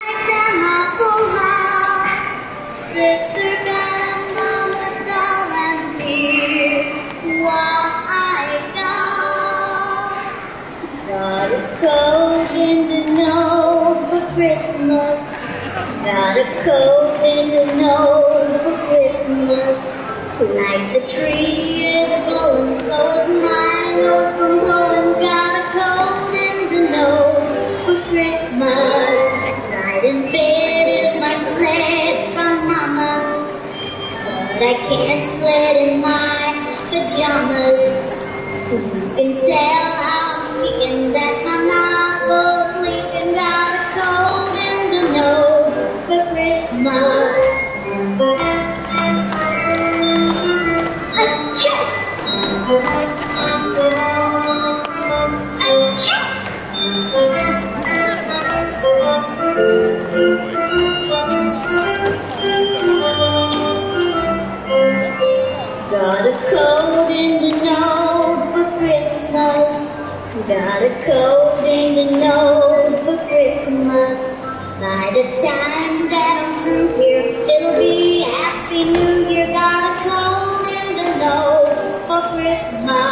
Sister got a mama doll and here's what I got. Got a coat in the nose for Christmas. Got a coat in the nose for Christmas. Like the tree is glowing, so is my nose from blowing. Got a coat in the nose for Christmas. Night in bed is my sled from Mama, but I can't sled in my pajamas. You can tell I'm sneaking that my nozzle is leaking. Got a coat in the nose for Christmas. Achoo! Achoo! Got a coat in the nose for Christmas. Got a coat in the nose for Christmas. By the time that I'm through here, it'll be Happy New Year. Got a coat in the nose for Christmas.